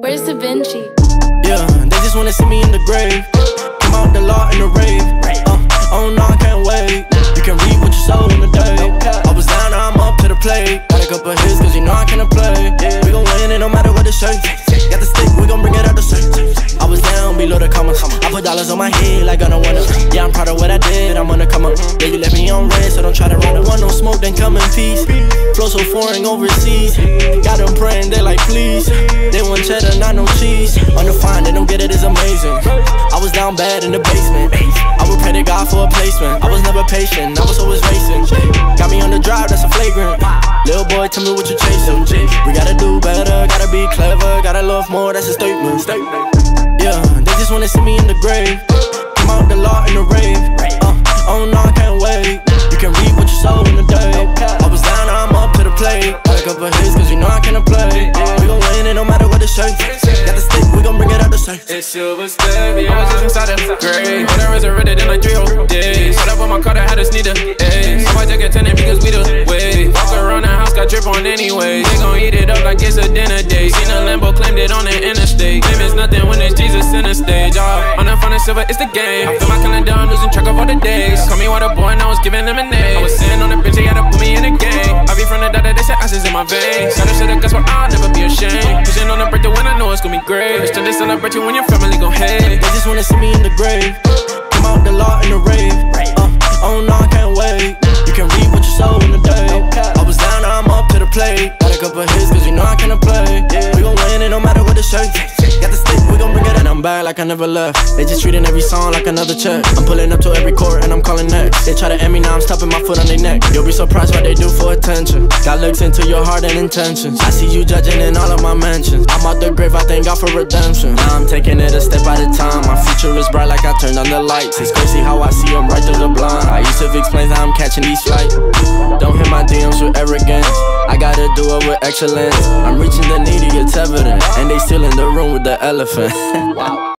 Where's Da Vinci? Yeah, they just wanna see me in the grave. Come out the law in the rave. Oh no, I can't wait. You can read what you sow in the day. I was down, now I'm up to the plate. Got a couple hits, cause you know I can't play. We gon' win it no matter what the shape. Got the stick, we gon' bring it out the safe. I was down below the commas. I put dollars on my head like I don't wanna. Yeah, I'm proud of what I did, I'm gonna come up. Yeah, you left me on red, so don't try to run it. Want no smoke, then come in peace. Flow so foreign overseas. Got them praying, they like please. They want cheddar, not no cheese. Undefined, they don't get it, it's amazing. I was down bad in the basement. I would pray to God for a placement. I was never patient, I was always racing. Got me on the drive, that's a flagrant. Little boy, tell me what you chasing. We gotta do better, gotta be clever. Gotta love more, that's a statement. Yeah, they just wanna see me in the grave. Come out the law in the rave. Oh no, I can't wait. You can read what you sow in the day. I was down, now I'm up to the plate. Got a couple hits, cause you know I can't play. We gon' win it no matter what the shape. Got the stick, we gon' bring it out the safe. It's silver step, yeah, I was just inside the grave. When I resurrected in like 3 whole days. Put up on my car, I had to sneak the A's. I might take a tenant because we the wave. Walk around the house, got drip on anyway. They gon' eat it up like it's a dinner day. Seen a Lambo, claimed it on the interstate. Claim it's nothing when it's Jesus in the stage. On the front and silver, it's the game. I feel my calendar, I'm losing track of all the days. Call me water boy, and I was giving lemonade. I was sitting on the bench, they had to put me in the game. I be from the data, they said ices in my veins. Gotta shit the guts, but I'll never be ashamed. Pushing on the birthday when I know it's gonna be great. It's time to celebrate you when your family gon' hate. They just wanna see me in the grave. Come out the law in the rave. Oh no, I can't wait. You can read what you sow in the day. I was down, now I'm up to the plate. Got a couple hits, cause you know I can't play. We gon' win it no matter what the shape. Got the stick, we gon' bring it in. I'm back like I never left. They just treating every song like another check. I'm pulling up to every court and I'm calling next. They try to end me, now I'm stopping my foot on their neck. You'll be surprised what they do for attention. God looks into your heart and intentions. I see you judging in all of my mentions. I'm out the grave, I thank God for redemption. Now I'm taking it a step at a time. My future is bright like I turned on the lights. It's crazy how I see them right through the blind. I used to explain how I'm catching these flights. Don't hit my DMs with arrogance. I gotta do it with excellence. I'm reaching the needy, it's evident. And they still in the room with the elephant. Wow.